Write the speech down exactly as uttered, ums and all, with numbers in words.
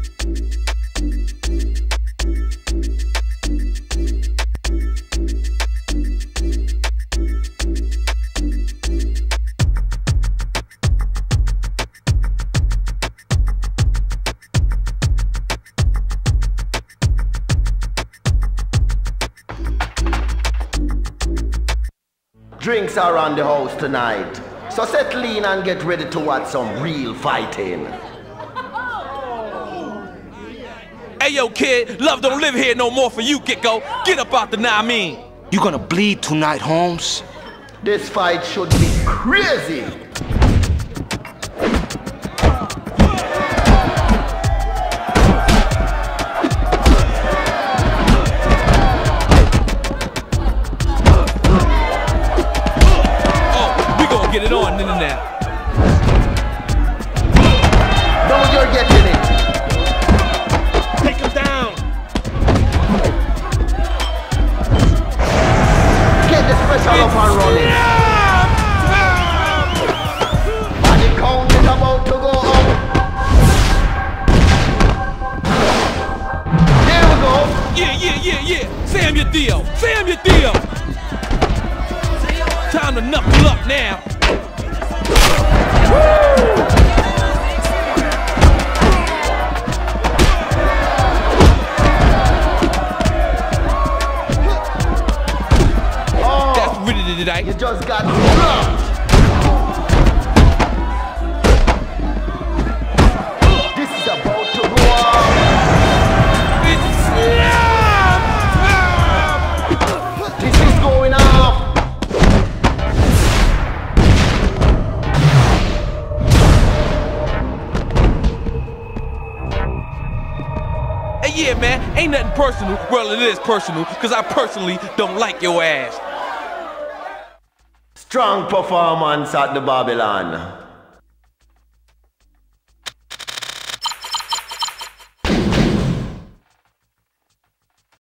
Drinks are on the house tonight, so settle in and get ready to watch some real fighting. Hey yo kid, love don't live here no more for you, Gecko. Get up out the N O R E mean. You gonna bleed tonight, Holmes? This fight should be crazy. Get it on in and out. Now you're getting it. Take him down. Get the special up and running. And the count is about to go up. There we go. Yeah, yeah, yeah, yeah. Sam your deal. Sam your deal. Time to knuckle up now. Oh, that's really today. You just got dropped. This is about to go on. This is going off. Yeah, man, ain't nothing personal. Well, it is personal, because I personally don't like your ass. Strong performance at the Babylon.